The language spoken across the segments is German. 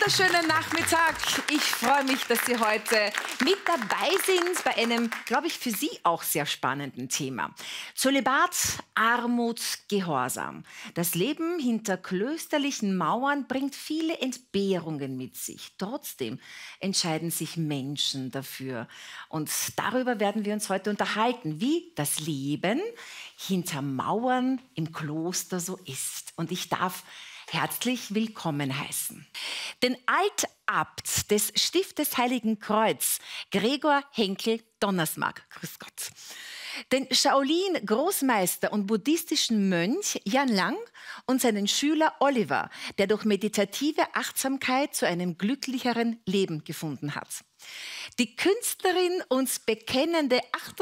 wunderschönen Nachmittag. Ich freue mich, dass Sie heute mit dabei sind bei einem, glaube ich, für Sie auch sehr spannenden Thema. Zölibat, Armut, Gehorsam. Das Leben hinter klösterlichen Mauern bringt viele Entbehrungen mit sich. Trotzdem entscheiden sich Menschen dafür. Und darüber werden wir uns heute unterhalten, wie das Leben hinter Mauern im Kloster so ist. Und ich darf herzlich willkommen heißen den Altabt des Stiftes Heiligen Kreuz, Gregor Henkel-Donnersmarck. Grüß Gott. Den Shaolin-Großmeister und buddhistischen Mönch Jan Lang und seinen Schüler Oliver, der durch meditative Achtsamkeit zu einem glücklicheren Leben gefunden hat. Die Künstlerin und bekennende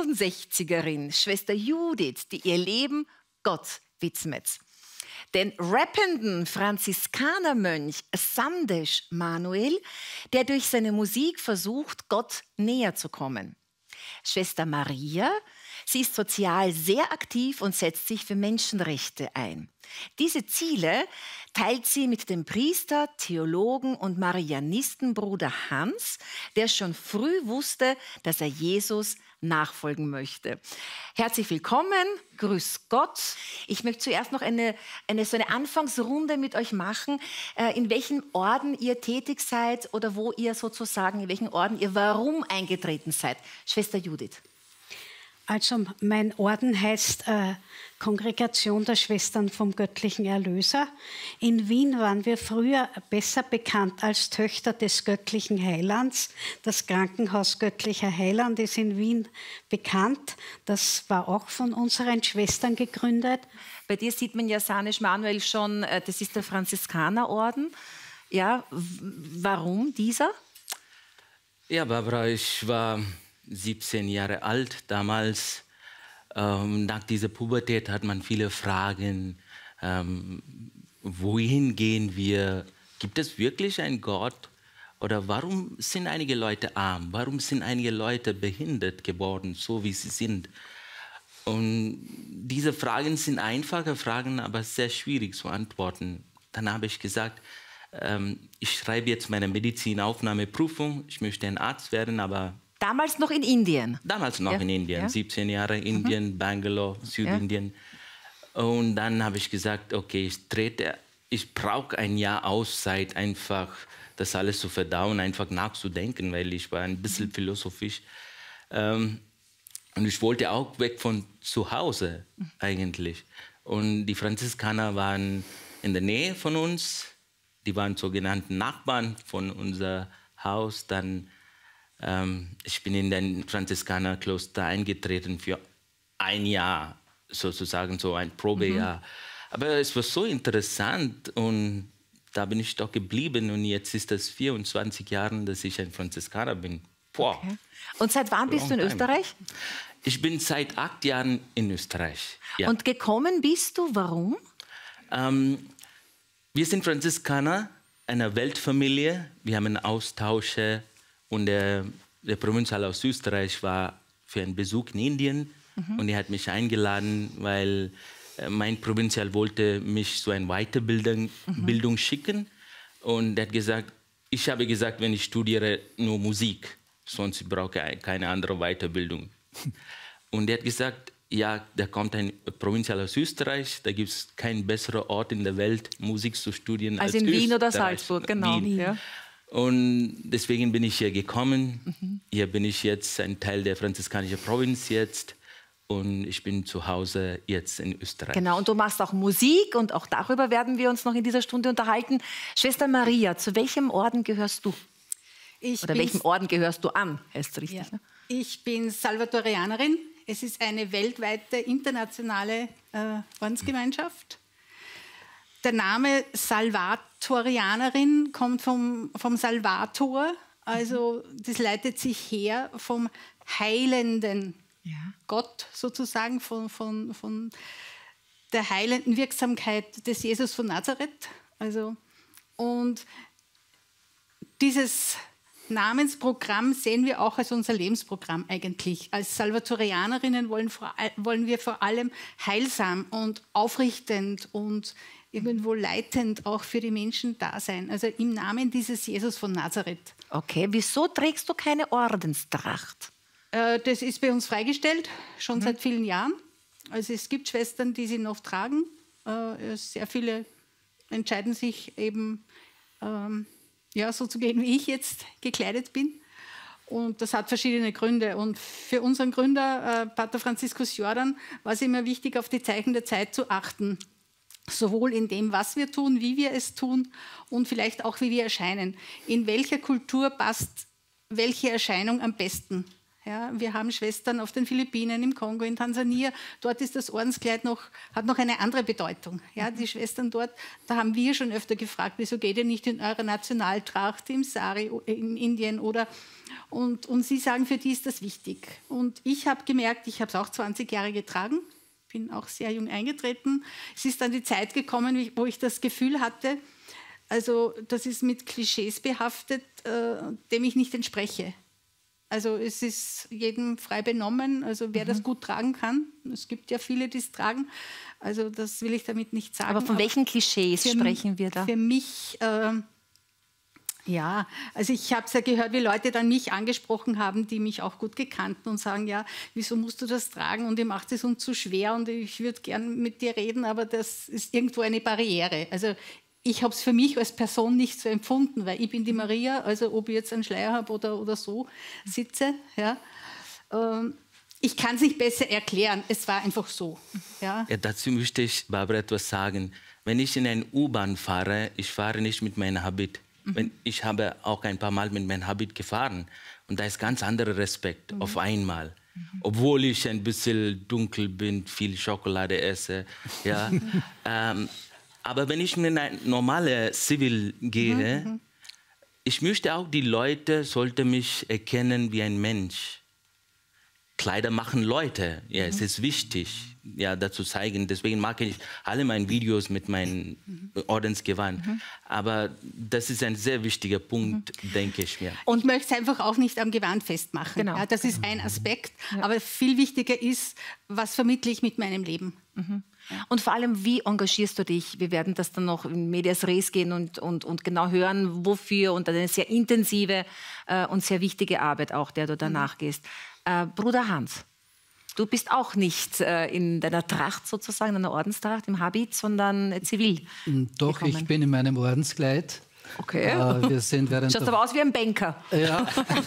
68erin, Schwester Judith, die ihr Leben Gott widmet. Den rappenden Franziskanermönch Sandesh Manuel, der durch seine Musik versucht, Gott näher zu kommen. Schwester Maria, sie ist sozial sehr aktiv und setzt sich für Menschenrechte ein. Diese Ziele teilt sie mit dem Priester, Theologen und Marianistenbruder Hans, der schon früh wusste, dass er Jesus nachfolgen möchte. Herzlich willkommen, grüß Gott. Ich möchte zuerst noch so eine Anfangsrunde mit euch machen, in welchen Orden ihr tätig seid oder wo ihr sozusagen, in welchen Orden ihr warum eingetreten seid. Schwester Judith. Also mein Orden heißt Kongregation der Schwestern vom Göttlichen Erlöser. In Wien waren wir früher besser bekannt als Töchter des göttlichen Heilands. Das Krankenhaus Göttlicher Heiland ist in Wien bekannt. Das war auch von unseren Schwestern gegründet. Bei dir sieht man ja Sandesh Manuel schon, das ist der Franziskanerorden. Ja, warum dieser? Ja, Barbara, ich war 17 Jahre alt damals. Nach dieser Pubertät hat man viele Fragen. Wohin gehen wir? Gibt es wirklich einen Gott? Oder warum sind einige Leute arm? Warum sind einige Leute behindert geworden, so wie sie sind? Und diese Fragen sind einfache Fragen, aber sehr schwierig zu antworten. Dann habe ich gesagt, ich schreibe jetzt meine Medizinaufnahmeprüfung. Ich möchte ein Arzt werden, aber damals noch in Indien? Damals noch in Indien, 17 Jahre Indien, Bangalore, Südindien. Und dann habe ich gesagt, okay, ich brauche ein Jahr Auszeit, einfach das alles zu verdauen, einfach nachzudenken, weil ich war ein bisschen philosophisch. Und ich wollte auch weg von zu Hause eigentlich. Und die Franziskaner waren in der Nähe von uns, die waren sogenannten Nachbarn von unser Haus. Dann ich bin in den Franziskanerkloster eingetreten für ein Jahr, sozusagen so ein Probejahr. Aber es war so interessant und da bin ich doch geblieben und jetzt ist es 24 Jahre, dass ich ein Franziskaner bin. Okay. Und seit wann bist du in Österreich? Ich bin seit 8 Jahren in Österreich. Ja. Und gekommen bist du, warum? Wir sind Franziskaner, eine Weltfamilie. Wir haben Austausche. Und der Provinzial aus Österreich war für einen Besuch in Indien und er hat mich eingeladen, weil mein Provinzial wollte mich so eine Weiterbildung schicken. Und er hat gesagt, ich habe gesagt, wenn ich studiere, nur Musik, sonst brauche ich keine andere Weiterbildung. Und er hat gesagt, ja, da kommt ein Provinzial aus Österreich, da gibt es keinen besseren Ort in der Welt, Musik zu studieren als in Österreich. Wien oder Salzburg, genau. Wien. Ja. Und deswegen bin ich hier gekommen. Hier bin ich jetzt ein Teil der franziskanischen Provinz jetzt. Und ich bin zu Hause jetzt in Österreich. Genau, und du machst auch Musik und auch darüber werden wir uns noch in dieser Stunde unterhalten. Schwester Maria, zu welchem Orden gehörst du? Oder welchem Orden gehörst du an? Heißt richtig, ja. Ne? Ich bin Salvatorianerin. Es ist eine weltweite, internationale Ordensgemeinschaft. Der Name Salvatorianerin kommt vom Salvator, also das leitet sich her vom heilenden Gott sozusagen, von der heilenden Wirksamkeit des Jesus von Nazareth. Also, und dieses Namensprogramm sehen wir auch als unser Lebensprogramm eigentlich. Als Salvatorianerinnen wollen wir vor allem heilsam und aufrichtend und irgendwo leitend auch für die Menschen da sein. Also im Namen dieses Jesus von Nazareth. Okay, wieso trägst du keine Ordenstracht? Das ist bei uns freigestellt, schon seit vielen Jahren. Also es gibt Schwestern, die sie noch tragen. Sehr viele entscheiden sich eben, so zu gehen, wie ich jetzt gekleidet bin. Und das hat verschiedene Gründe. Und für unseren Gründer, Pater Franziskus Jordan, war es immer wichtig, auf die Zeichen der Zeit zu achten. Sowohl in dem, was wir tun, wie wir es tun und vielleicht auch, wie wir erscheinen. In welcher Kultur passt welche Erscheinung am besten? Ja, wir haben Schwestern auf den Philippinen, im Kongo, in Tansania. Dort ist das Ordenskleid hat noch eine andere Bedeutung. Ja, die Schwestern dort, da haben wir schon öfter gefragt, wieso geht ihr nicht in eurer Nationaltracht, im Sari, in Indien oder... Und sie sagen, für die ist das wichtig. Und ich habe gemerkt, ich habe es auch 20 Jahre getragen, bin auch sehr jung eingetreten. Es ist dann die Zeit gekommen, wo ich das Gefühl hatte, also das ist mit Klischees behaftet, dem ich nicht entspreche. Also es ist jedem frei benommen, also wer das gut tragen kann. Es gibt ja viele, die es tragen. Also das will ich damit nicht sagen. Aber von welchen Klischees sprechen wir da? Für mich... Ja, also ich habe es ja gehört, wie Leute dann mich angesprochen haben, die mich auch gut gekannten und sagen, ja, wieso musst du das tragen und ihr macht es uns zu schwer und ich würde gern mit dir reden, aber das ist irgendwo eine Barriere. Also ich habe es für mich als Person nicht so empfunden, weil ich bin die Maria, also ob ich jetzt einen Schleier habe oder so sitze, ja. Ich kann es nicht besser erklären, es war einfach so. Ja. Ja, dazu möchte ich, Barbara, etwas sagen. Wenn ich in eine U-Bahn fahre, ich fahre nicht mit meinem Habit. Ich habe auch ein paar Mal mit meinem Habit gefahren und da ist ganz anderer Respekt auf einmal. Obwohl ich ein bisschen dunkel bin, viel Schokolade esse. Ja. Aber wenn ich in ein normales Zivil gehe, ich möchte auch, die Leute sollten mich erkennen wie ein Mensch. Kleider machen Leute, ja, es ist wichtig, ja, dazu zeigen. Deswegen mag ich alle meine Videos mit meinem Ordensgewand. Aber das ist ein sehr wichtiger Punkt, denke ich mir. Und ich möchte es einfach auch nicht am Gewand festmachen. Genau. Ja, das ist ein Aspekt. Aber viel wichtiger ist, was vermittle ich mit meinem Leben. Und vor allem, wie engagierst du dich? Wir werden das dann noch in Medias Res gehen und genau hören, wofür. Und eine sehr intensive und sehr wichtige Arbeit auch, der du danach gehst. Bruder Hans, du bist auch nicht in deiner Tracht sozusagen, in deiner Ordenstracht, im Habit, sondern zivil. Doch, gekommen. Ich bin in meinem Ordenskleid. Okay. Wir sind während Schaust aber aus wie ein Banker. Ja.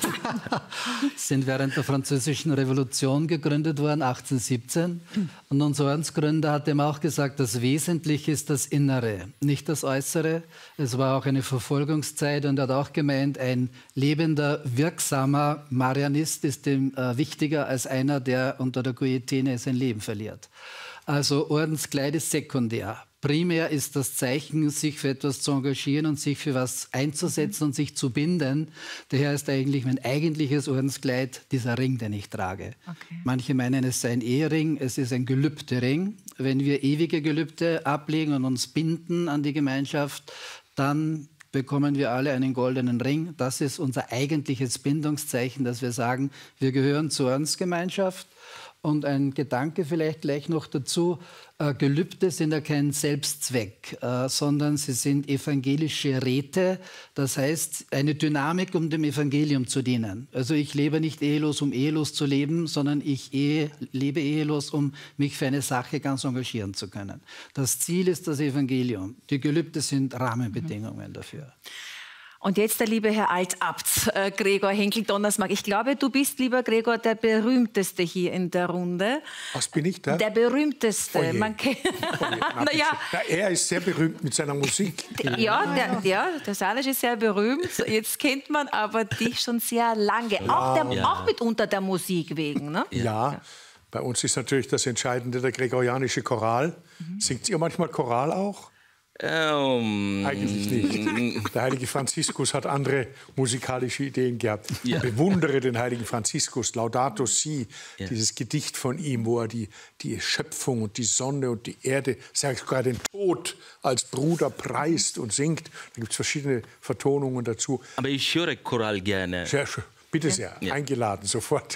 Sind während der Französischen Revolution gegründet worden, 1817. Und unser Ordensgründer hat ihm auch gesagt, das Wesentliche ist das Innere, nicht das Äußere. Es war auch eine Verfolgungszeit und er hat auch gemeint, ein lebender, wirksamer Marianist ist ihm wichtiger als einer, der unter der Guillotine sein Leben verliert. Also Ordenskleid ist sekundär. Primär ist das Zeichen, sich für etwas zu engagieren und sich für was einzusetzen und sich zu binden. Daher ist eigentlich mein eigentliches Ordenskleid dieser Ring, den ich trage. Okay. Manche meinen, es sei ein Ehering, es ist ein Gelübdering. Wenn wir ewige Gelübde ablegen und uns binden an die Gemeinschaft, dann bekommen wir alle einen goldenen Ring. Das ist unser eigentliches Bindungszeichen, dass wir sagen, wir gehören zur Ordensgemeinschaft. Und ein Gedanke vielleicht gleich noch dazu, Gelübde sind ja kein Selbstzweck, sondern sie sind evangelische Räte, das heißt eine Dynamik, um dem Evangelium zu dienen. Also ich lebe nicht ehelos, um ehelos zu leben, sondern ich lebe ehelos, um mich für eine Sache ganz engagieren zu können. Das Ziel ist das Evangelium. Die Gelübde sind Rahmenbedingungen dafür. Und jetzt der liebe Herr Altabt, Gregor Henckel-Donnersmarck. Ich glaube, du bist, lieber Gregor, der berühmteste hier in der Runde. Was bin ich da? Der berühmteste. Oh je. Man kennt Na, er ist sehr berühmt mit seiner Musik. Ja, der Salisch ist sehr berühmt. Jetzt kennt man aber dich schon sehr lange. Auch mitunter der Musik wegen. Ne? Ja. Bei uns ist natürlich das Entscheidende der gregorianische Choral. Singt ihr manchmal Choral auch? Eigentlich nicht. Der heilige Franziskus hat andere musikalische Ideen gehabt. Ich bewundere den heiligen Franziskus, Laudato Si, dieses Gedicht von ihm, wo er die Schöpfung und die Sonne und die Erde, sogar den Tod als Bruder preist und singt. Da gibt es verschiedene Vertonungen dazu. Aber ich höre Choral gerne. Sehr schön. Bitte sehr, eingeladen, sofort.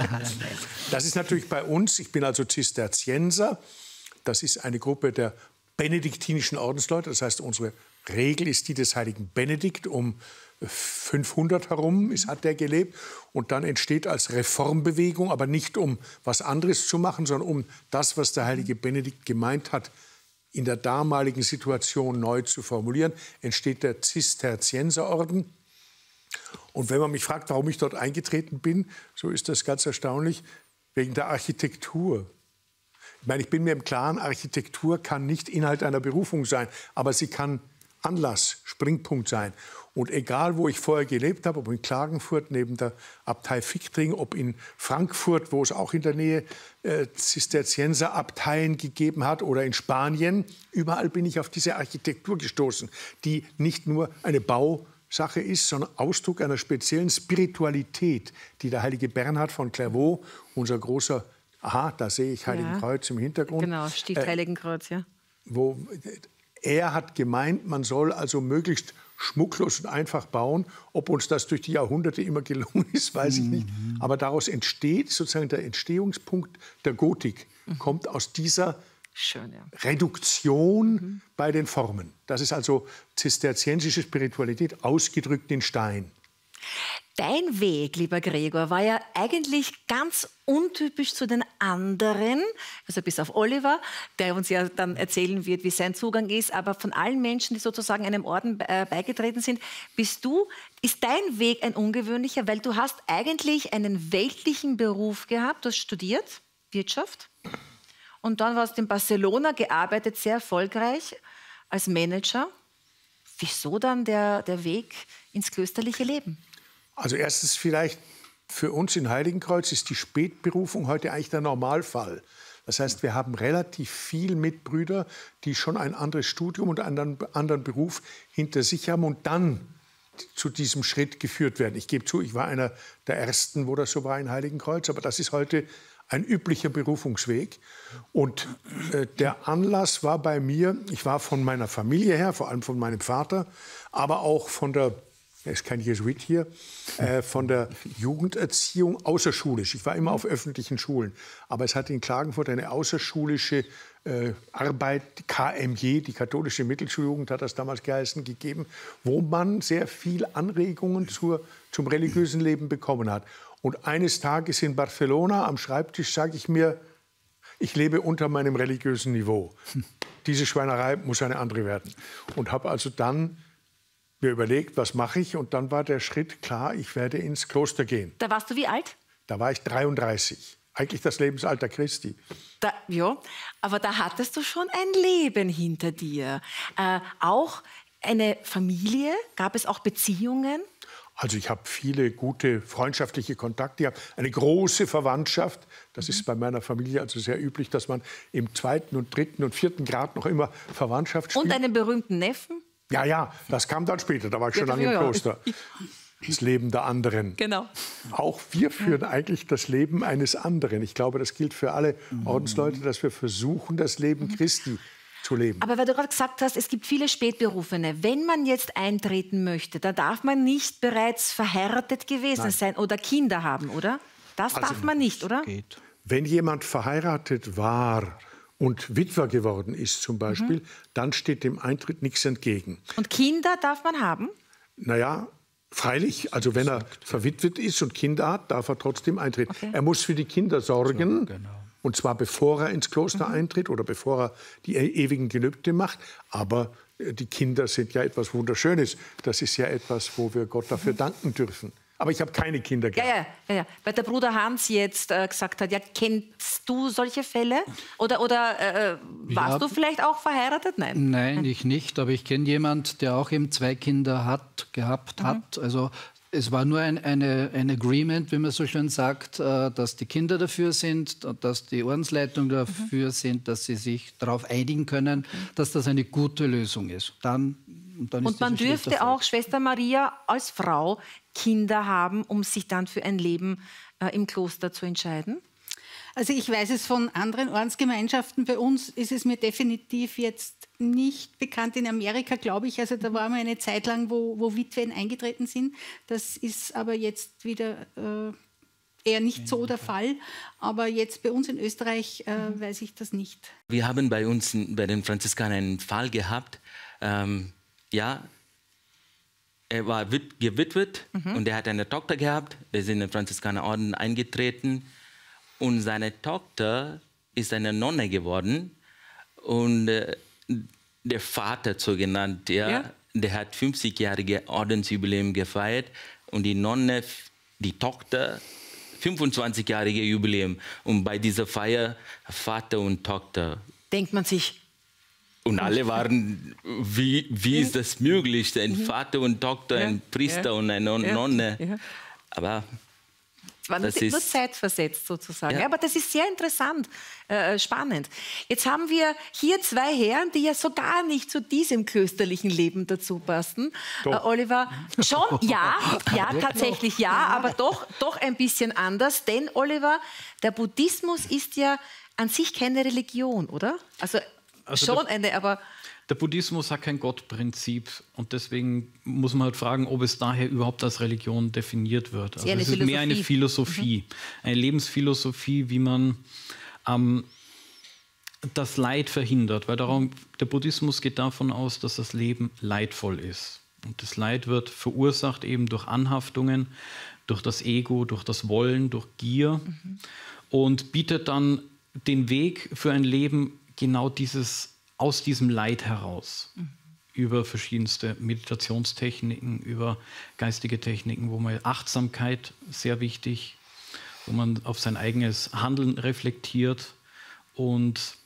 Das ist natürlich bei uns, ich bin also Zisterzienser, das ist eine Gruppe der benediktinischen Ordensleute. Das heißt, unsere Regel ist die des heiligen Benedikt. Um 500 herum hat der gelebt. Und dann entsteht als Reformbewegung, aber nicht um was anderes zu machen, sondern um das, was der heilige Benedikt gemeint hat, in der damaligen Situation neu zu formulieren, entsteht der Zisterzienserorden. Und wenn man mich fragt, warum ich dort eingetreten bin, so ist das ganz erstaunlich, wegen der Architektur. Ich meine, ich bin mir im Klaren, Architektur kann nicht Inhalt einer Berufung sein, aber sie kann Anlass, Springpunkt sein. Und egal, wo ich vorher gelebt habe, ob in Klagenfurt neben der Abtei Viktring, ob in Frankfurt, wo es auch in der Nähe Zisterzienserabteien gegeben hat, oder in Spanien, überall bin ich auf diese Architektur gestoßen, die nicht nur eine Bausache ist, sondern Ausdruck einer speziellen Spiritualität, die der heilige Bernhard von Clairvaux, unser großer, da sehe ich Heiligenkreuz im Hintergrund. Genau, Stift Heiligenkreuz, ja. Er hat gemeint, man soll also möglichst schmucklos und einfach bauen. Ob uns das durch die Jahrhunderte immer gelungen ist, weiß ich nicht. Aber daraus entsteht sozusagen der Entstehungspunkt der Gotik, kommt aus dieser Reduktion bei den Formen. Das ist also zisterziensische Spiritualität, ausgedrückt in Stein. Dein Weg, lieber Gregor, war ja eigentlich ganz untypisch zu den anderen, also bis auf Oliver, der uns ja dann erzählen wird, wie sein Zugang ist, aber von allen Menschen, die sozusagen einem Orden beigetreten sind, ist dein Weg ein ungewöhnlicher, weil du hast eigentlich einen weltlichen Beruf gehabt, du hast studiert, Wirtschaft, und dann warst du in Barcelona gearbeitet, sehr erfolgreich als Manager. Wieso dann der Weg ins klösterliche Leben? Also erstens vielleicht für uns in Heiligenkreuz ist die Spätberufung heute eigentlich der Normalfall. Das heißt, wir haben relativ viele Mitbrüder, die schon ein anderes Studium und einen anderen Beruf hinter sich haben und dann zu diesem Schritt geführt werden. Ich gebe zu, ich war einer der Ersten, wo das so war in Heiligenkreuz, aber das ist heute ein üblicher Berufungsweg. Und der Anlass war bei mir, ich war von meiner Familie her, vor allem von meinem Vater, aber auch von der, er ist kein Jesuit hier, von der Jugenderziehung außerschulisch. Ich war immer auf öffentlichen Schulen. Aber es hat in Klagenfurt eine außerschulische Arbeit, KMJ, die katholische Mittelschuljugend hat das damals geheißen, gegeben, wo man sehr viel Anregungen zum religiösen Leben bekommen hat. Und eines Tages in Barcelona am Schreibtisch sage ich mir, ich lebe unter meinem religiösen Niveau. Diese Schweinerei muss eine andere werden. Und habe also dann mir überlegt, was mache ich? Und dann war der Schritt klar, ich werde ins Kloster gehen. Da warst du wie alt? Da war ich 33. Eigentlich das Lebensalter Christi. Ja, aber da hattest du schon ein Leben hinter dir. Auch eine Familie? Gab es auch Beziehungen? Also ich habe viele gute freundschaftliche Kontakte. Ich habe eine große Verwandtschaft. Das ist bei meiner Familie also sehr üblich, dass man im 2. und 3. und 4. Grad noch immer Verwandtschaft spielt. Und einen berühmten Neffen? Ja, das kam dann später. Da war ich schon lange im Kloster. Das Leben der anderen. Genau. Auch wir führen eigentlich das Leben eines anderen. Ich glaube, das gilt für alle Ordensleute, dass wir versuchen, das Leben Christi zu leben. Aber weil du gerade gesagt hast, es gibt viele Spätberufene. Wenn man jetzt eintreten möchte, da darf man nicht bereits verheiratet gewesen sein oder Kinder haben, oder? Das darf man nicht, oder? Geht. Wenn jemand verheiratet war und Witwer geworden ist zum Beispiel, dann steht dem Eintritt nichts entgegen. Und Kinder darf man haben? Naja, freilich, also wenn er verwitwet ist und Kinder hat, darf er trotzdem eintreten. Okay. Er muss für die Kinder sorgen, so, genau. Und zwar bevor er ins Kloster eintritt oder bevor er die ewigen Gelübde macht. Aber die Kinder sind ja etwas Wunderschönes. Das ist ja etwas, wo wir Gott dafür danken dürfen. Aber ich habe keine Kinder gehabt. Ja. Weil der Bruder Hans jetzt gesagt hat, ja, kennst du solche Fälle? Oder warst du vielleicht auch verheiratet? Nein, ich nicht. Aber ich kenne jemanden, der auch eben 2 Kinder gehabt hat. Also es war nur ein Agreement, wie man so schön sagt, dass die Kinder dafür sind, dass die Ordensleitung dafür sind, dass sie sich darauf einigen können, dass das eine gute Lösung ist. Und man dürfte auch, Schwester Maria, als Frau Kinder haben, um sich dann für ein Leben im Kloster zu entscheiden? Also ich weiß es von anderen Ordensgemeinschaften. Bei uns ist es mir definitiv jetzt nicht bekannt. In Amerika, glaube ich, also da war mal eine Zeit lang, wo Witwen eingetreten sind. Das ist aber jetzt wieder eher nicht so der Fall. Aber jetzt bei uns in Österreich weiß ich das nicht. Wir haben bei uns, bei den Franziskanern, einen Fall gehabt. Ja, er war gewitwet und er hat eine Tochter gehabt. Er ist in den Franziskanerorden eingetreten. Und seine Tochter ist eine Nonne geworden. Und der Vater, so genannt, der hat 50-jährige Ordensjubiläum gefeiert. Und die Nonne, die Tochter, 25-jährige Jubiläum. Und bei dieser Feier Vater und Tochter. Denkt man sich. Und alle waren, wie ist das möglich? Ein Vater und Tochter, ein Priester und eine Nonne. Ja. Aber es war nur zeitversetzt sozusagen. Ja. Aber das ist sehr interessant, spannend. Jetzt haben wir hier zwei Herren, die ja so gar nicht zu diesem klösterlichen Leben dazu passen. Oliver, schon, ja, tatsächlich ja, aber doch ein bisschen anders. Denn, Oliver, der Buddhismus ist ja an sich keine Religion, oder? Also schon aber... Der Buddhismus hat kein Gottprinzip und deswegen muss man halt fragen, ob es daher überhaupt als Religion definiert wird. Also es ist mehr eine Philosophie, eine Lebensphilosophie, wie man das Leid verhindert. Weil der Buddhismus geht davon aus, dass das Leben leidvoll ist. Und das Leid wird verursacht eben durch Anhaftungen, durch das Ego, durch das Wollen, durch Gier und bietet dann den Weg für ein Leben genau aus diesem Leid heraus, über verschiedenste Meditationstechniken, über geistige Techniken, wo man Achtsamkeit, sehr wichtig, wo man auf sein eigenes Handeln reflektiert und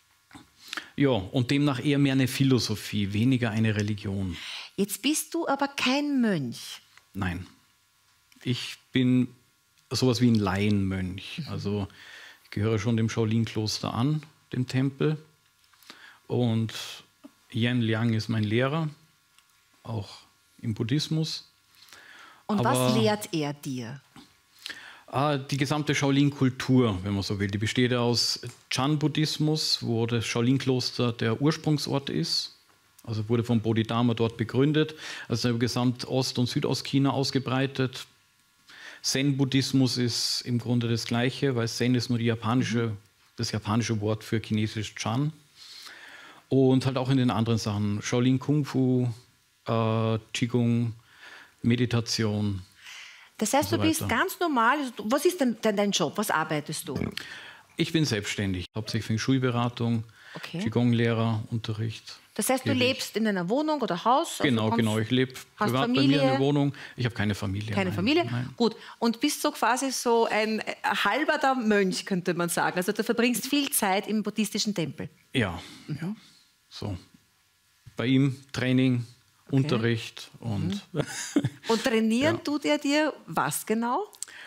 demnach eher mehr eine Philosophie, weniger eine Religion. Jetzt bist du aber kein Mönch. Nein, ich bin sowas wie ein Laienmönch. Also ich gehöre schon dem Shaolin-Kloster an, dem Tempel. Und Yan Liang ist mein Lehrer, auch im Buddhismus. Und was lehrt er dir? Die gesamte Shaolin-Kultur, wenn man so will. Die besteht aus Chan-Buddhismus, wo das Shaolin-Kloster der Ursprungsort ist. Also wurde vom Bodhidharma dort begründet. Also über gesamt Ost- und Südostchina ausgebreitet. Zen-Buddhismus ist im Grunde das Gleiche, weil Zen ist nur das japanische Wort für chinesisch Chan. Und halt auch in den anderen Sachen, Shaolin Kung Fu, Qigong, Meditation. Das heißt, du bist ganz normal, was ist denn dein Job, was arbeitest du? Ich bin selbstständig, hauptsächlich für Schulberatung, Qigong-Lehrer, Unterricht. Das heißt, du lebst in einer Wohnung oder Haus? Genau, ich lebe privat bei mir in der Wohnung. Ich habe keine Familie. Keine Familie? Nein. Gut. Und bist so quasi so ein halber Mönch, könnte man sagen. Also du verbringst viel Zeit im buddhistischen Tempel. Ja. So. Bei ihm Training, Unterricht und... Und trainieren tut er dir was genau?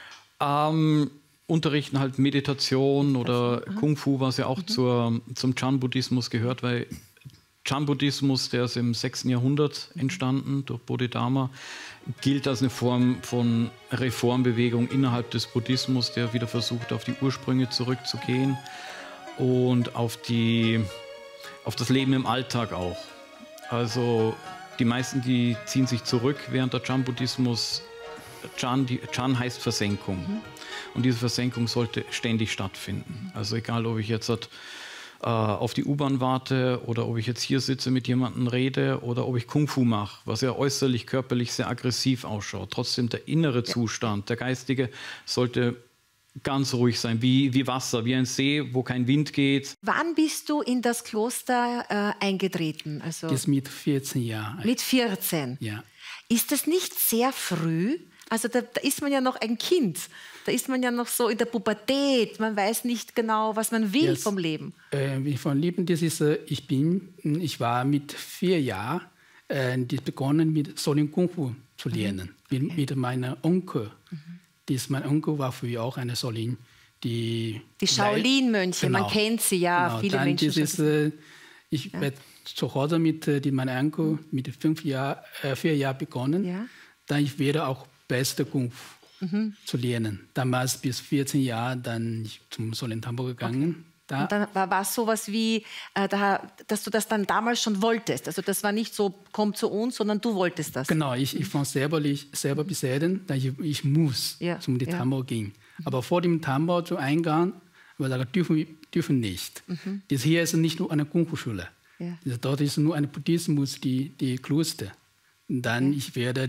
Unterrichten halt Meditation oder Kung Fu, was ja auch zum Chan-Buddhismus gehört, weil Chan-Buddhismus, der ist im 6. Jahrhundert entstanden durch Bodhidharma, gilt als eine Form von Reformbewegung innerhalb des Buddhismus, der wieder versucht, auf die Ursprünge zurückzugehen und auf das Leben im Alltag auch. Also die meisten, die ziehen sich zurück während der Chan-Buddhismus. Chan heißt Versenkung. Und diese Versenkung sollte ständig stattfinden. Also egal, ob ich jetzt auf die U-Bahn warte oder ob ich jetzt hier sitze, mit jemandem rede oder ob ich Kung Fu mache, was ja äußerlich, körperlich sehr aggressiv ausschaut. Trotzdem der innere Zustand, der geistige, sollte ganz ruhig sein, wie Wasser, wie ein See, wo kein Wind geht. Wann bist du in das Kloster eingetreten? Also das mit 14 Jahren. Mit 14? Ja. Ist das nicht sehr früh? Also da ist man ja noch ein Kind. Da ist man ja noch so in der Pubertät. Man weiß nicht genau, was man will vom Leben. Vom Leben, das ist, ich war mit 4 Jahren begonnen mit Shaolin Kung Fu zu lernen. Mit meinem Onkel. Mein Onkel war früher auch eine Shaolin. Die Shaolin-Mönche, man kennt sie ja, genau, viele Menschen. Ich werde zu Hause mit meinem Onkel mit 4 Jahren begonnen. Ja. Dann ich werde auch beste Kung Fu zu lernen. Damals bis 14 Jahre dann zum Shaolin Temple gegangen. Und dann war es sowas wie, dass du das dann damals schon wolltest. Also das war nicht so, komm zu uns, sondern du wolltest das. Genau, ich fand selber besetzen, dass ich muss zum Temple gehen. Aber vor dem Tambor zu Eingang, wir sagen, dürfen nicht. Das hier ist nicht nur eine Kung-Fu-Schule. Ja. Dort ist nur ein Buddhismus, die Kloster. Und dann, ich werde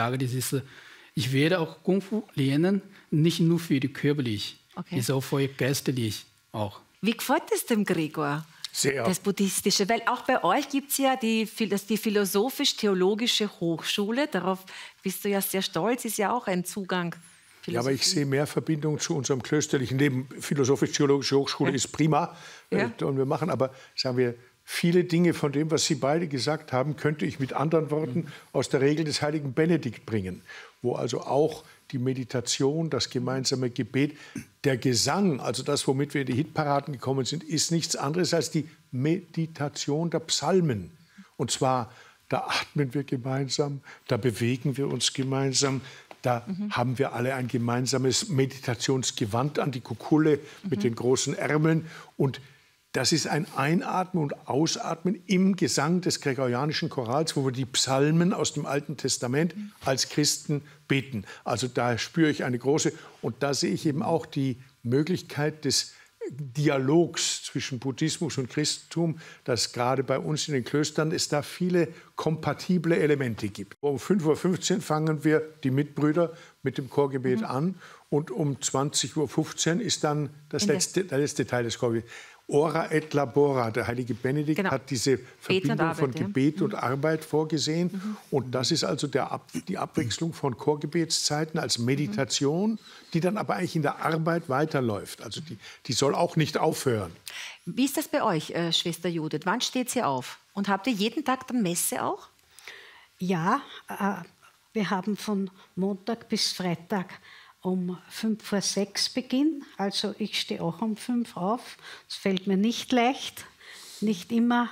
auch Kung-Fu lernen, nicht nur für die körperlich, ist auch für geistlich auch. Wie gefällt es dem Gregor? Sehr. Das Buddhistische, weil auch bei euch gibt es ja die Philosophisch-Theologische Hochschule, darauf bist du ja sehr stolz, ist ja auch ein Zugang. Ja, aber ich sehe mehr Verbindung zu unserem klösterlichen Leben. Philosophisch-Theologische Hochschule ist prima, und wir machen aber, sagen wir, viele Dinge von dem, was Sie beide gesagt haben, könnte ich mit anderen Worten aus der Regel des heiligen Benedikt bringen, wo also auch die Meditation, das gemeinsame Gebet, der Gesang, also das, womit wir in die Hitparaden gekommen sind, ist nichts anderes als die Meditation der Psalmen. Und zwar, da atmen wir gemeinsam, da bewegen wir uns gemeinsam, da haben wir alle ein gemeinsames Meditationsgewand an, die Kukulle mit den großen Ärmeln. Und das ist ein Einatmen und Ausatmen im Gesang des gregorianischen Chorals, wo wir die Psalmen aus dem Alten Testament als Christen beten. Also da spüre ich eine große, und da sehe ich eben auch die Möglichkeit des Dialogs zwischen Buddhismus und Christentum, dass gerade bei uns in den Klöstern es da viele kompatible Elemente gibt. Um 5:15 Uhr fangen wir, die Mitbrüder, mit dem Chorgebet an, und um 20:15 Uhr ist dann der letzte Teil des Chorgebets. Ora et labora, der heilige Benedikt hat diese Verbindung von Gebet und Arbeit vorgesehen. Und das ist also die Abwechslung von Chorgebetszeiten als Meditation, die dann aber eigentlich in der Arbeit weiterläuft. Also die soll auch nicht aufhören. Wie ist das bei euch, Schwester Judith? Wann steht sie auf? Und habt ihr jeden Tag dann Messe auch? Ja, wir haben von Montag bis Freitag um 5:06 Beginn. Also ich stehe auch um 5 auf. Es fällt mir nicht leicht, nicht immer.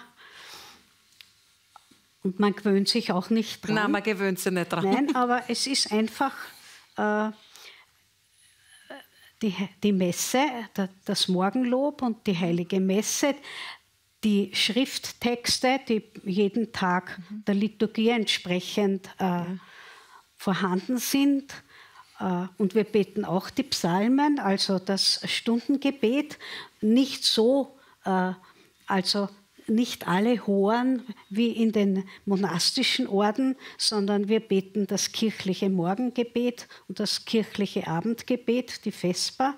Und man gewöhnt sich auch nicht dran. Nein, man gewöhnt sich nicht dran. Nein, aber es ist einfach die Messe, das Morgenlob und die Heilige Messe, die Schrifttexte, die jeden Tag der Liturgie entsprechend vorhanden sind. Und wir beten auch die Psalmen, also das Stundengebet, nicht so, also nicht alle Horen wie in den monastischen Orden, sondern wir beten das kirchliche Morgengebet und das kirchliche Abendgebet, die Vesper.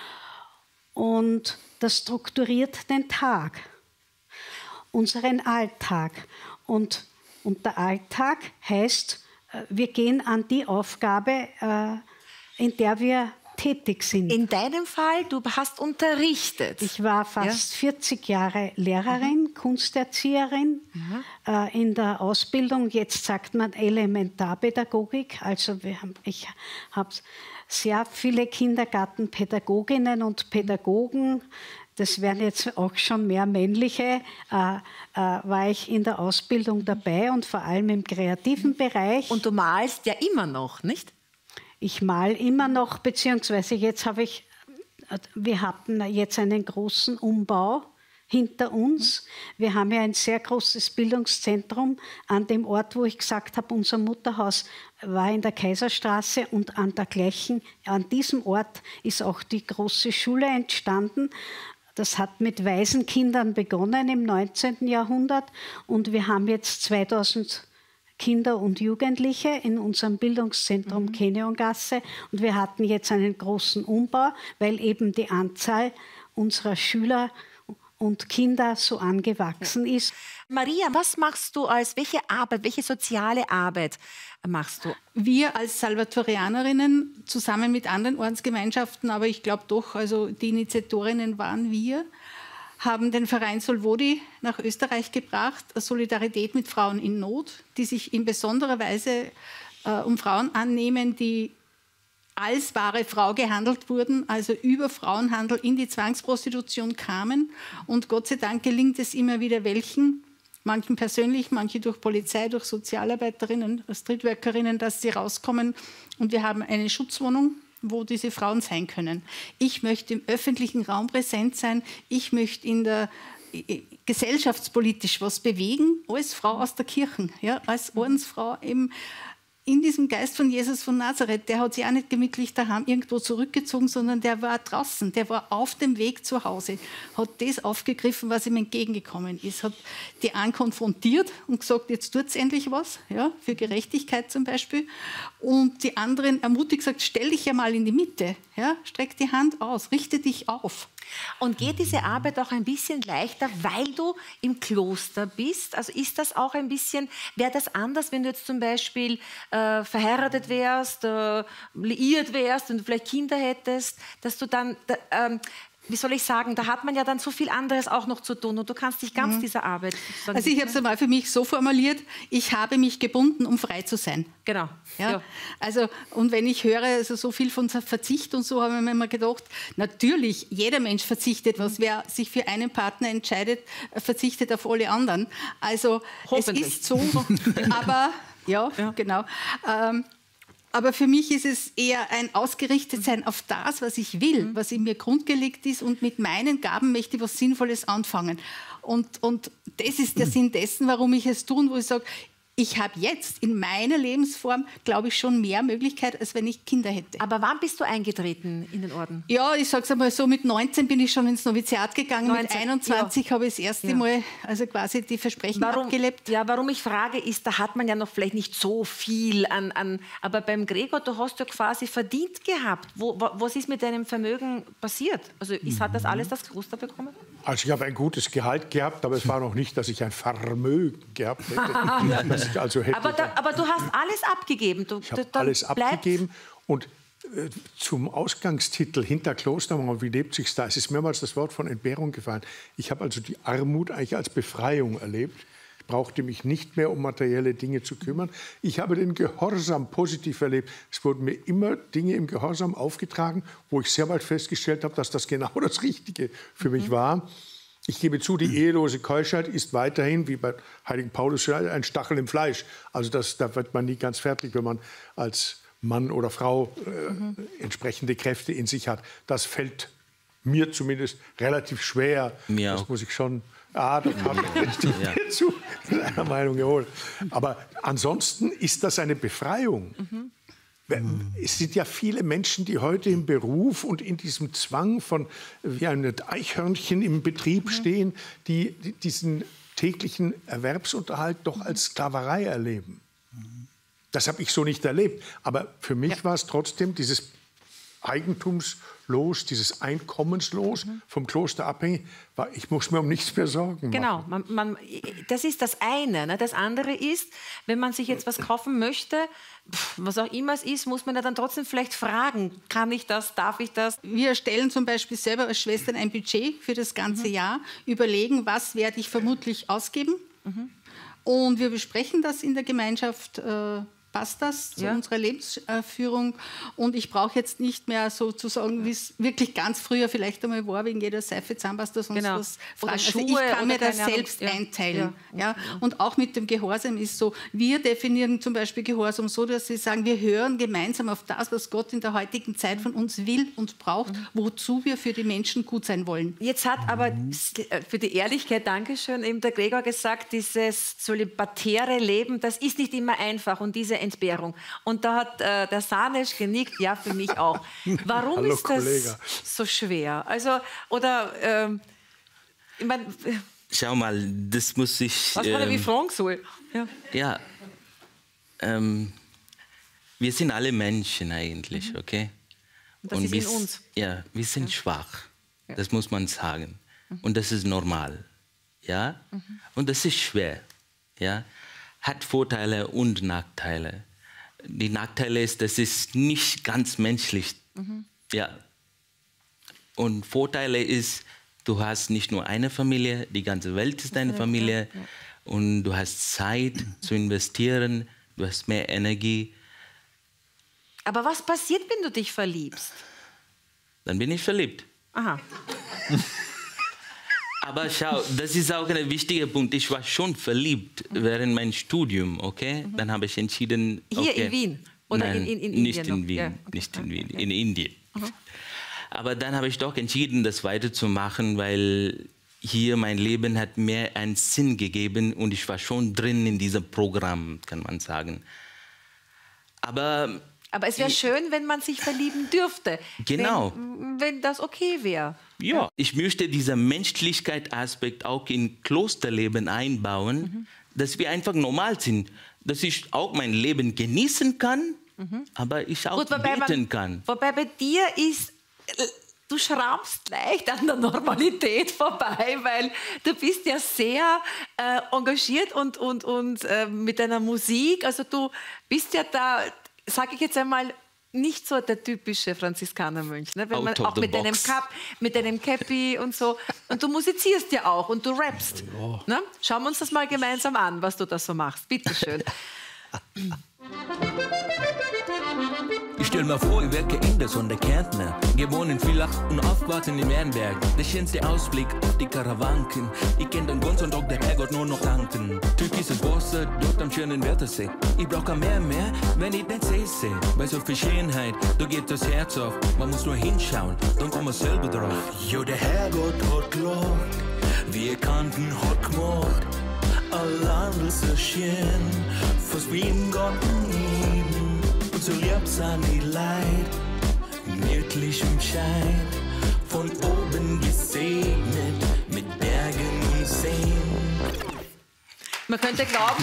Und das strukturiert den Tag, unseren Alltag. Und der Alltag heißt, wir gehen an die Aufgabe, in der wir tätig sind. In deinem Fall, du hast unterrichtet. Ich war fast 40 Jahre Lehrerin, Kunsterzieherin, in der Ausbildung, jetzt sagt man Elementarpädagogik. Also ich habe sehr viele Kindergartenpädagoginnen und Pädagogen, das wären jetzt auch schon mehr männliche, war ich in der Ausbildung dabei und vor allem im kreativen Bereich. Und du malst ja immer noch, nicht? Ich mal immer noch, beziehungsweise wir hatten jetzt einen großen Umbau hinter uns. Wir haben ja ein sehr großes Bildungszentrum an dem Ort, wo ich gesagt habe, unser Mutterhaus war in der Kaiserstraße, und an diesem Ort ist auch die große Schule entstanden. Das hat mit Waisenkindern begonnen im 19. Jahrhundert, und wir haben jetzt 2000 Kinder und Jugendliche in unserem Bildungszentrum Keniongasse, und wir hatten jetzt einen großen Umbau, weil eben die Anzahl unserer Schüler und Kinder so angewachsen ist. Maria, was machst du welche soziale Arbeit machst du? Wir als Salvatorianerinnen zusammen mit anderen Ordensgemeinschaften, aber ich glaube doch, also die Initiatorinnen waren wir, haben den Verein Solvodi nach Österreich gebracht, Solidarität mit Frauen in Not, die sich in besonderer Weise um Frauen annehmen, die als wahre Frau gehandelt wurden, also über Frauenhandel in die Zwangsprostitution kamen. Und Gott sei Dank gelingt es immer wieder manchen persönlich, manche durch Polizei, durch Sozialarbeiterinnen, Streetworkerinnen, dass sie rauskommen. Und wir haben eine Schutzwohnung, wo diese Frauen sein können. Ich möchte im öffentlichen Raum präsent sein. Ich möchte gesellschaftspolitisch was bewegen, als Frau aus der Kirche, als Ordensfrau eben in diesem Geist von Jesus von Nazareth, der hat sich auch nicht gemütlich daheim irgendwo zurückgezogen, sondern der war draußen, der war auf dem Weg zu Hause, hat das aufgegriffen, was ihm entgegengekommen ist, hat die einen konfrontiert und gesagt, jetzt tut's endlich was, ja, für Gerechtigkeit zum Beispiel, und die anderen ermutigt gesagt, stell dich ja mal in die Mitte, ja, streck die Hand aus, richte dich auf. Und geht diese Arbeit auch ein bisschen leichter, weil du im Kloster bist? Also ist das auch ein bisschen, wäre das anders, wenn du jetzt zum Beispiel verheiratet wärst, liiert wärst und vielleicht Kinder hättest, dass du dann, wie soll ich sagen, da hat man ja dann so viel anderes auch noch zu tun und du kannst dich ganz dieser Arbeit... Also ich habe es einmal für mich so formuliert, ich habe mich gebunden, um frei zu sein. Genau. Ja? Ja. Also, und wenn ich höre also so viel von Verzicht und so, habe ich mir immer gedacht, natürlich, jeder Mensch verzichtet was. Wer sich für einen Partner entscheidet, verzichtet auf alle anderen. Also es ist so, aber ja. Genau. Aber für mich ist es eher ein Ausgerichtetsein auf das, was ich will, was in mir grundgelegt ist, und mit meinen Gaben möchte ich was Sinnvolles anfangen. Und das ist der Sinn dessen, warum ich es tue, wo ich sage, ich habe jetzt in meiner Lebensform, glaube ich, schon mehr Möglichkeit, als wenn ich Kinder hätte. Aber wann bist du eingetreten in den Orden? Ja, ich sage es einmal so, mit 19 bin ich schon ins Noviziat gegangen, 19, mit 21 habe ich das erste Mal also quasi die Versprechen abgelebt. Ja, warum ich frage, ist, da hat man ja noch vielleicht nicht so viel aber beim Gregor, du hast ja quasi verdient gehabt. Was ist mit deinem Vermögen passiert? Also hat das alles das Kloster bekommen? Also ich habe ein gutes Gehalt gehabt, aber es war noch nicht, dass ich ein Vermögen gehabt hätte. Also hätte aber du hast alles abgegeben. Ich habe alles abgegeben und zum Ausgangstitel hinter Klostermauern, wie lebt sich's da? Es ist mehrmals das Wort von Entbehrung gefallen. Ich habe also die Armut eigentlich als Befreiung erlebt. Ich brauchte mich nicht mehr um materielle Dinge zu kümmern. Ich habe den Gehorsam positiv erlebt. Es wurden mir immer Dinge im Gehorsam aufgetragen, wo ich sehr bald festgestellt habe, dass das genau das Richtige für mich war. Ich gebe zu, die ehelose Keuschheit ist weiterhin, wie bei Heiligen Paulus, ein Stachel im Fleisch. Also da wird man nie ganz fertig, wenn man als Mann oder Frau entsprechende Kräfte in sich hat. Das fällt mir zumindest relativ schwer. Mir das auch. muss ich schon... das habe ich zu einer Meinung geholt. Aber ansonsten ist das eine Befreiung. Es sind ja viele Menschen, die heute im Beruf und in diesem Zwang von wie ein Eichhörnchen im Betrieb stehen, die diesen täglichen Erwerbsunterhalt doch als Sklaverei erleben. Das habe ich so nicht erlebt. Aber für mich war es trotzdem dieses Eigentumslos, dieses Einkommenslos, vom Kloster abhängig, ich muss mir um nichts mehr Sorgen machen. Genau, das ist das eine. Ne? Das andere ist, wenn man sich jetzt was kaufen möchte, was auch immer es ist, muss man ja dann trotzdem vielleicht fragen, kann ich das, darf ich das? Wir erstellen zum Beispiel selber als Schwestern ein Budget für das ganze Jahr, überlegen, was werde ich vermutlich ausgeben. Und wir besprechen das in der Gemeinschaft, passt das zu unserer Lebensführung, und ich brauche jetzt nicht mehr sozusagen, wie es wirklich ganz früher vielleicht einmal war, wegen jeder Seife, Zahnpasta, sonst was fragen. Also ich kann mir das selbst einteilen. Ja. Und auch mit dem Gehorsam ist so, wir definieren zum Beispiel Gehorsam so, dass sie sagen, wir hören gemeinsam auf das, was Gott in der heutigen Zeit von uns will und braucht, wozu wir für die Menschen gut sein wollen. Jetzt hat aber für die Ehrlichkeit, Dankeschön, eben der Gregor gesagt, dieses zölibatäre Leben, das ist nicht immer einfach, und diese Entbehrung. Und da hat der Sanesch genickt, ja, für mich auch. Warum Hallo, ist das Kollege. so schwer? Also, oder, ich meine... Schau mal, das muss ich... Was man wie fragen soll. Ja, wir sind alle Menschen eigentlich, okay? Und das ist in uns. Ja, wir sind schwach, das muss man sagen. Und das ist normal, ja? Und das ist schwer, ja? Hat Vorteile und Nachteile. Die Nachteile ist, das ist nicht ganz menschlich. Ja. Und Vorteile ist, du hast nicht nur eine Familie, die ganze Welt ist deine Familie. Und du hast Zeit zu investieren, du hast mehr Energie. Aber was passiert, wenn du dich verliebst? Dann bin ich verliebt. Aha. Aber schau, das ist auch ein wichtiger Punkt. Ich war schon verliebt während meinem Studium, okay? Dann habe ich entschieden... Hier in Wien? Oder Nein, in Indien? Nicht in Wien, Ja, okay. nicht in Wien, in Indien. Aber dann habe ich doch entschieden, das weiterzumachen, weil hier mein Leben hat mehr einen Sinn gegeben und ich war schon drin in diesem Programm, kann man sagen. Aber es wäre schön, wenn man sich verlieben dürfte. Genau. Wenn das okay wäre. Ja, ich möchte diesen Menschlichkeitsaspekt auch in Klosterleben einbauen, dass wir einfach normal sind. Dass ich auch mein Leben genießen kann, aber ich auch beten kann. Wobei bei dir ist... Du schraubst leicht an der Normalität vorbei, weil du bist ja sehr engagiert und mit deiner Musik. Also du bist ja da, sage ich jetzt einmal, nicht so der typische Franziskanermönch. Ne? Wenn man auch mit deinem Käppi und so. Und du musizierst ja auch und du rappst. Ne? Schauen wir uns das mal gemeinsam an, was du da so machst. Bitte schön. Ich stell mir vor, ich wäre in der Sonne Kärntner. Gewohnt in Villach und aufgewachsen in Ehrenberg. Der schönste Ausblick auf die Karawanken. Ich kenn den ganzen Tag der Herrgott nur noch danken. Türkisches Wasser dort am schönen Wörthersee. Ich brauch kein mehr, wenn ich den See seh. Bei so viel Schönheit, da geht das Herz auf. Man muss nur hinschauen, dann kommt man selber drauf. Jo, der Herrgott hat gelacht, wir kannten hat gemacht. Allein so schön, fast wie im Garten Eden. So lieb sind die Leid, gemütlichem Schein, von oben gesegnet, mit Bergen und Seen. Man könnte glauben,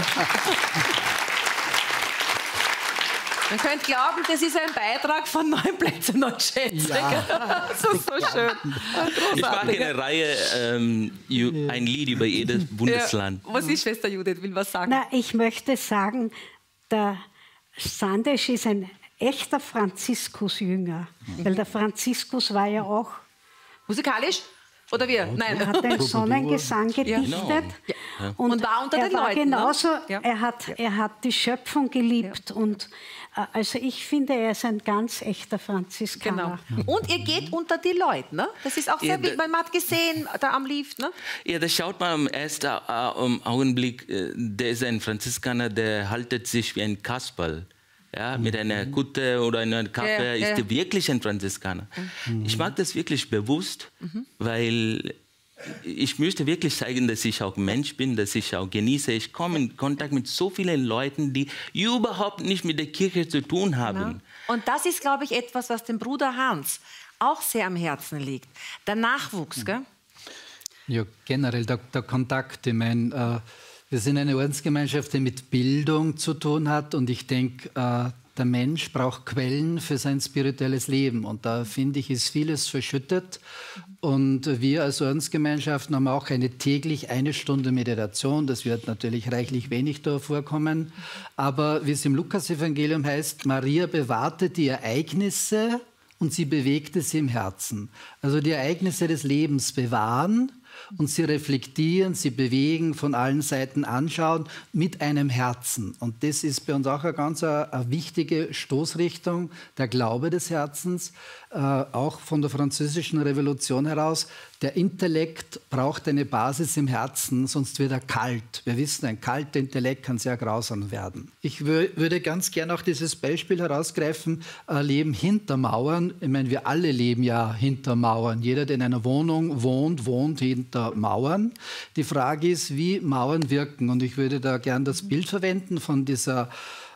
das ist ein Beitrag von 9 Plätzen und Schätze. Ja. Das ist so schön. Ich mache eine Reihe, ein Lied über jedes Bundesland. Ja. Was ist, Schwester Judith, will was sagen? Na, ich möchte sagen, der Sandesh ist ein echter Franziskus-Jünger, weil der Franziskus war ja auch... Musikalisch? Oder wir? Nein. Er hat den Sonnengesang gedichtet. Ja. Und war unter den Leuten. Genauso, ne? Er hat die Schöpfung geliebt. Ja. Und also ich finde, er ist ein ganz echter Franziskaner. Genau. Und ihr geht unter die Leute, ne? Das ist auch sehr wichtig, weil man hat gesehen, da am Lift, ne? Ja, das schaut man im ersten Augenblick, der ist ein Franziskaner, der haltet sich wie ein Kasperl. Ja, mit einer Kutte oder einer Kappe ist er wirklich ein Franziskaner. Ich mag das wirklich bewusst, weil ich möchte wirklich zeigen, dass ich auch Mensch bin, dass ich auch genieße. Ich komme in Kontakt mit so vielen Leuten, die überhaupt nicht mit der Kirche zu tun haben. Ja. Und das ist, glaube ich, etwas, was dem Bruder Hans auch sehr am Herzen liegt. Der Nachwuchs, gell? Ja, generell der Kontakt. Ich meine, wir sind eine Ordensgemeinschaft, die mit Bildung zu tun hat. Und ich denke, der Mensch braucht Quellen für sein spirituelles Leben. Und da, finde ich, ist vieles verschüttet. Und wir als Ordensgemeinschaften haben auch täglich 1 Stunde Meditation. Das wird natürlich reichlich wenig da vorkommen. Aber wie es im Lukas-Evangelium heißt, Maria bewahrte die Ereignisse und sie bewegte sie im Herzen. Also die Ereignisse des Lebens bewahren und sie reflektieren, sie bewegen, von allen Seiten anschauen, mit einem Herzen. Und das ist bei uns auch eine ganz wichtige Stoßrichtung, der Glaube des Herzens, auch von der Französischen Revolution heraus. Der Intellekt braucht eine Basis im Herzen, sonst wird er kalt. Wir wissen, ein kalter Intellekt kann sehr grausam werden. Ich würde ganz gerne auch dieses Beispiel herausgreifen, Leben hinter Mauern. Ich meine, wir alle leben ja hinter Mauern. Jeder, der in einer Wohnung wohnt hinter Mauern. Die Frage ist, wie Mauern wirken. Und ich würde da gerne das Bild verwenden von dieser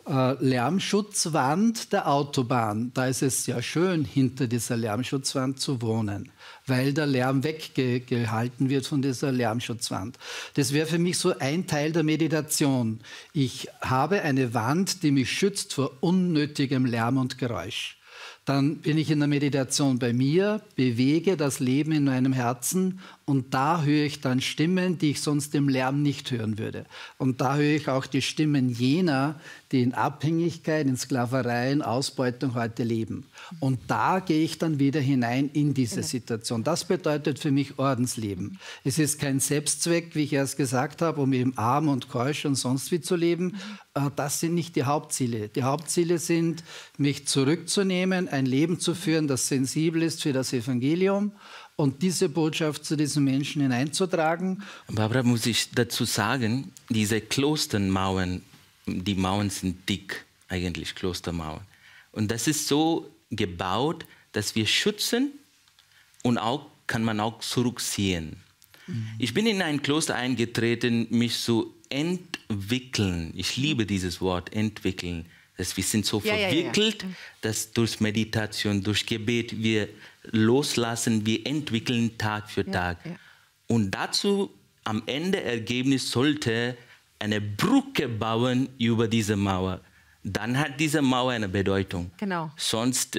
Lärmschutzwand der Autobahn. Da ist es sehr schön, hinter dieser Lärmschutzwand zu wohnen, weil der Lärm weggehalten wird von dieser Lärmschutzwand. Das wäre für mich so ein Teil der Meditation. Ich habe eine Wand, die mich schützt vor unnötigem Lärm und Geräusch. Dann bin ich in der Meditation bei mir, bewege das Leben in meinem Herzen und da höre ich dann Stimmen, die ich sonst im Lärm nicht hören würde. Und da höre ich auch die Stimmen jener, die in Abhängigkeit, in Sklaverei, in Ausbeutung heute leben. Und da gehe ich dann wieder hinein in diese Situation. Das bedeutet für mich Ordensleben. Es ist kein Selbstzweck, wie ich erst gesagt habe, um eben arm und keusch und sonst wie zu leben. Das sind nicht die Hauptziele. Die Hauptziele sind, mich zurückzunehmen, ein Leben zu führen, das sensibel ist für das Evangelium und diese Botschaft zu diesen Menschen hineinzutragen. Barbara, muss ich dazu sagen, diese Klostermauern, die Mauern sind dick, eigentlich Klostermauern. Und das ist so gebaut, dass wir schützen und auch kann man auch zurückziehen. Ich bin in ein Kloster eingetreten, mich zu entwickeln. Ich liebe dieses Wort, entwickeln. dass wir sind so verwickelt, dass durch Meditation, durch Gebet wir loslassen, wir entwickeln Tag für Tag. Und dazu am Ende Ergebnis sollte eine Brücke bauen über diese Mauer. Dann hat diese Mauer eine Bedeutung. Genau. Sonst,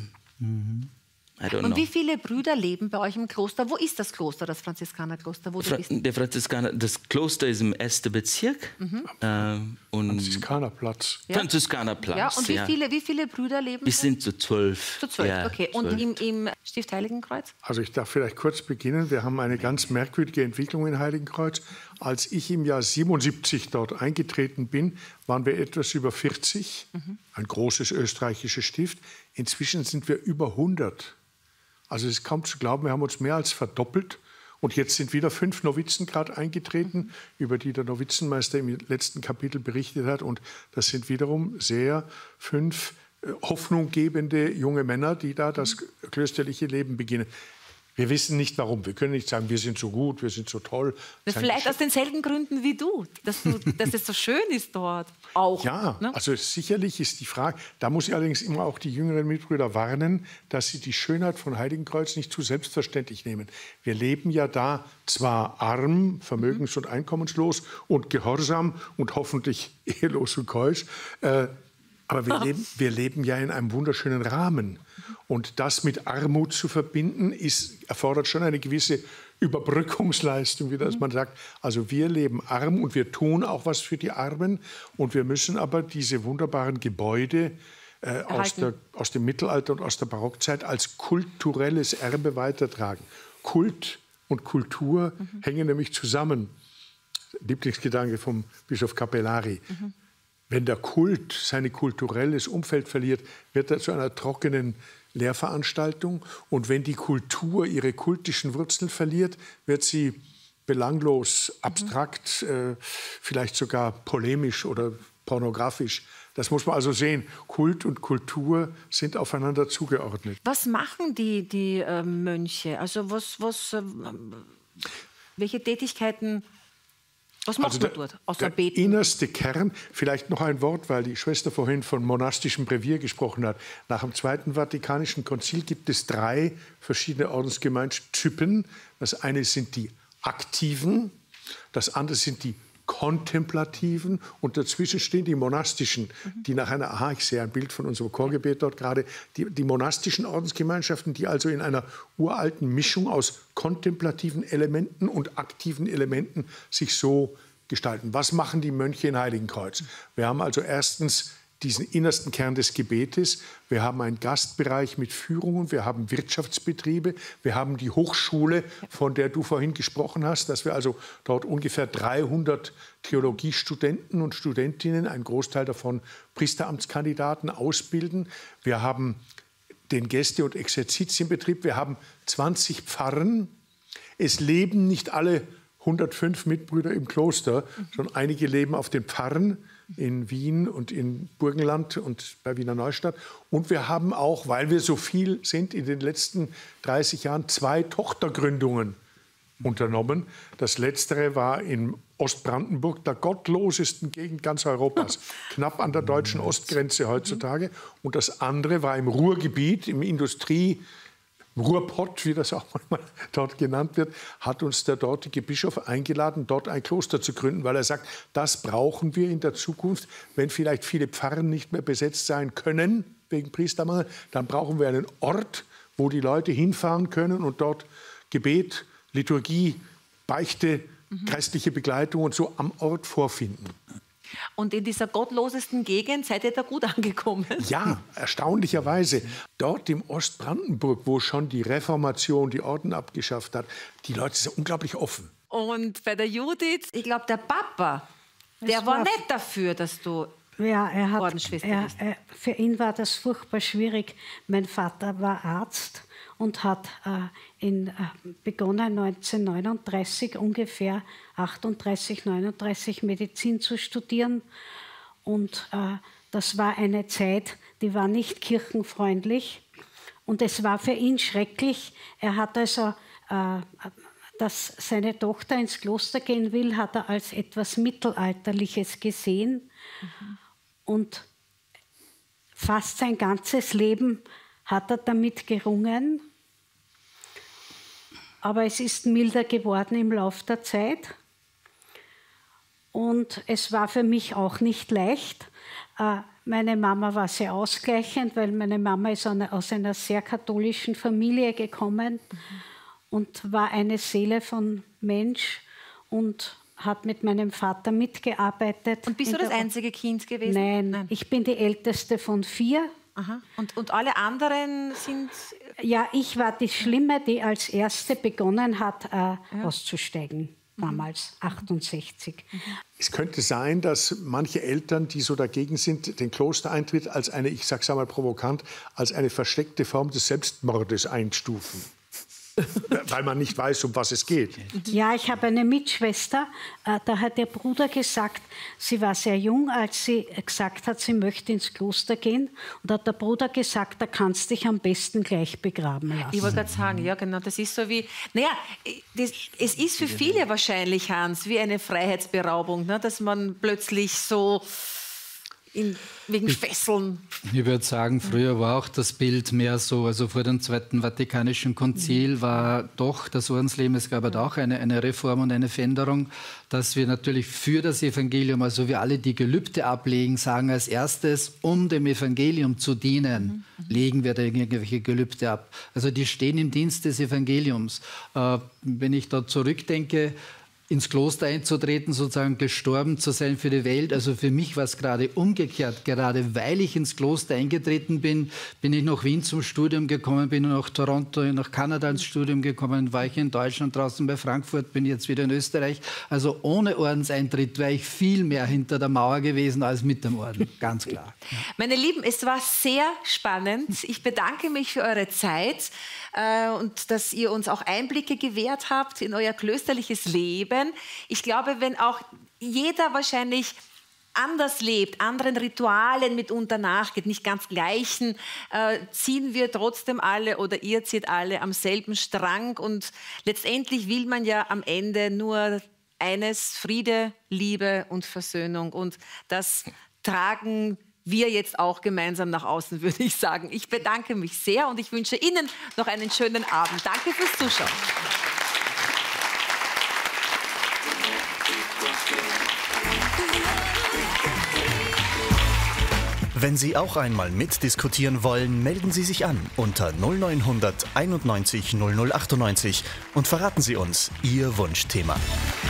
I don't know. Und wie viele Brüder leben bei euch im Kloster? Wo ist das Kloster, das Franziskanerkloster, wo du bist? Der das Kloster ist im 1. Bezirk. Und Franziskanerplatz. Franziskanerplatz. Ja, und wie viele Brüder leben? Wir sind zu 12. Zu 12, ja, okay. 12. Und im Stift Heiligenkreuz? Also ich darf vielleicht kurz beginnen. Wir haben eine ganz merkwürdige Entwicklung in Heiligenkreuz. Als ich im Jahr 77 dort eingetreten bin, waren wir etwas über 40. Ein großes österreichisches Stift. Inzwischen sind wir über 100. Also es ist kaum zu glauben, wir haben uns mehr als verdoppelt. Und jetzt sind wieder 5 Novizen gerade eingetreten, über die der Novizenmeister im letzten Kapitel berichtet hat. Und das sind wiederum 5 hoffnunggebende junge Männer, die da das klösterliche Leben beginnen. Wir wissen nicht, warum. Wir können nicht sagen, wir sind so gut, wir sind so toll. Vielleicht aus denselben Gründen wie du, dass es so schön ist dort. Auch, ja, ne? Also sicherlich ist die Frage, da muss ich allerdings immer auch die jüngeren Mitbrüder warnen, dass sie die Schönheit von Heiligenkreuz nicht zu selbstverständlich nehmen. Wir leben ja da zwar arm, vermögens- und einkommenslos und gehorsam und hoffentlich ehelos und keusch, aber wir leben ja in einem wunderschönen Rahmen. Und das mit Armut zu verbinden, erfordert schon eine gewisse Überbrückungsleistung, wie das man sagt. Also wir leben arm und wir tun auch was für die Armen. Und wir müssen aber diese wunderbaren Gebäude aus dem Mittelalter und aus der Barockzeit als kulturelles Erbe weitertragen. Kult und Kultur hängen nämlich zusammen. Lieblingsgedanke vom Bischof Capellari. Wenn der Kult sein kulturelles Umfeld verliert, wird er zu einer trockenen Lehrveranstaltung. Und wenn die Kultur ihre kultischen Wurzeln verliert, wird sie belanglos, abstrakt, vielleicht sogar polemisch oder pornografisch. Das muss man also sehen. Kult und Kultur sind aufeinander zugeordnet. Was machen die Mönche? Also welche Tätigkeiten? Was macht man dort, außer Beten? Der innerste Kern, vielleicht noch ein Wort, weil die Schwester vorhin von monastischem Brevier gesprochen hat. Nach dem Zweiten Vatikanischen Konzil gibt es 3 verschiedene Ordensgemeinstypen. Das eine sind die Aktiven, das andere sind die Kontemplativen und dazwischen stehen die monastischen, die nach einer, ich sehe ein Bild von unserem Chorgebet dort gerade, die monastischen Ordensgemeinschaften, die also in einer uralten Mischung aus kontemplativen Elementen und aktiven Elementen sich so gestalten. Was machen die Mönche in Heiligenkreuz? Wir haben also erstens diesen innersten Kern des Gebetes. Wir haben einen Gastbereich mit Führungen, wir haben Wirtschaftsbetriebe, wir haben die Hochschule, von der du vorhin gesprochen hast, dass wir also dort ungefähr 300 Theologiestudenten und Studentinnen, ein Großteil davon Priesteramtskandidaten, ausbilden. Wir haben den Gäste- und Exerzitienbetrieb, wir haben 20 Pfarren. Es leben nicht alle 105 Mitbrüder im Kloster, sondern einige leben auf den Pfarren in Wien und in Burgenland und bei Wiener Neustadt. Und wir haben auch, weil wir so viel sind, in den letzten 30 Jahren 2 Tochtergründungen unternommen. Das letztere war in Ostbrandenburg, der gottlosesten Gegend ganz Europas, knapp an der deutschen Ostgrenze heutzutage. Und das andere war im Ruhrgebiet, im Ruhrpott, wie das auch manchmal dort genannt wird, hat uns der dortige Bischof eingeladen, dort ein Kloster zu gründen, weil er sagt, das brauchen wir in der Zukunft, wenn vielleicht viele Pfarren nicht mehr besetzt sein können, wegen Priestermangel, dann brauchen wir einen Ort, wo die Leute hinfahren können und dort Gebet, Liturgie, Beichte, geistliche Begleitung und so am Ort vorfinden. Und in dieser gottlosesten Gegend seid ihr da gut angekommen? Ja, erstaunlicherweise. Dort im Ostbrandenburg, wo schon die Reformation die Orden abgeschafft hat, die Leute sind unglaublich offen. Und bei der Judith, ich glaube, der Papa, der war nicht dafür, dass du Ordensschwester bist. Für ihn war das furchtbar schwierig. Mein Vater war Arzt und hat begonnen 1939 ungefähr 38, 39 Medizin zu studieren. Und das war eine Zeit, die war nicht kirchenfreundlich. Und es war für ihn schrecklich. Er hat also, dass seine Tochter ins Kloster gehen will, hat er als etwas Mittelalterliches gesehen. Und Fast sein ganzes Leben hat er damit gerungen. Aber es ist milder geworden im Laufe der Zeit. Und es war für mich auch nicht leicht. Meine Mama war sehr ausgleichend, weil meine Mama ist aus einer sehr katholischen Familie gekommen und war eine Seele von Mensch und hat mit meinem Vater mitgearbeitet. Und bist du das einzige Kind gewesen? Nein, ich bin die älteste von 4. Aha. Und alle anderen sind... Ja, ich war die Schlimme, die als Erste begonnen hat, auszusteigen. Damals, 68. Es könnte sein, dass manche Eltern, die so dagegen sind, den Klostereintritt als eine, ich sage es einmal provokant, als eine versteckte Form des Selbstmordes einstufen. Weil man nicht weiß, um was es geht. Ja, ich habe eine Mitschwester, da hat der Bruder gesagt, sie war sehr jung, als sie gesagt hat, sie möchte ins Kloster gehen. Und hat der Bruder gesagt, da kannst du dich am besten gleich begraben lassen. Ich wollte gerade sagen, ja genau, das ist so wie, es ist für viele wahrscheinlich, Hans, wie eine Freiheitsberaubung, ne, dass man plötzlich so... wegen Fesseln. Ich würde sagen, früher war auch das Bild mehr so, also vor dem Zweiten Vatikanischen Konzil war doch das Ordensleben, es gab halt auch eine Reform und eine Veränderung, dass wir natürlich für das Evangelium, also wir alle, die Gelübde ablegen, sagen als erstes, um dem Evangelium zu dienen, legen wir da irgendwelche Gelübde ab. Also die stehen im Dienst des Evangeliums. Wenn ich da zurückdenke, ins Kloster einzutreten, sozusagen gestorben zu sein für die Welt. Also für mich war es gerade umgekehrt. Gerade weil ich ins Kloster eingetreten bin, bin ich nach Wien zum Studium gekommen, bin nach Toronto, nach Kanada ins Studium gekommen, war ich in Deutschland draußen bei Frankfurt, bin jetzt wieder in Österreich. Also ohne Ordenseintritt wäre ich viel mehr hinter der Mauer gewesen als mit dem Orden, ganz klar. Ja. Meine Lieben, es war sehr spannend. Ich bedanke mich für eure Zeit und dass ihr uns auch Einblicke gewährt habt in euer klösterliches Leben. Ich glaube, wenn auch jeder wahrscheinlich anders lebt, anderen Ritualen mitunter nachgeht, nicht ganz gleichen, ziehen wir trotzdem alle oder ihr zieht alle am selben Strang. Und letztendlich will man ja am Ende nur eines: Friede, Liebe und Versöhnung. Und das tragen wir jetzt auch gemeinsam nach außen, würde ich sagen. Ich bedanke mich sehr und ich wünsche Ihnen noch einen schönen Abend. Danke fürs Zuschauen. Wenn Sie auch einmal mitdiskutieren wollen, melden Sie sich an unter 0900 91 0098 und verraten Sie uns Ihr Wunschthema.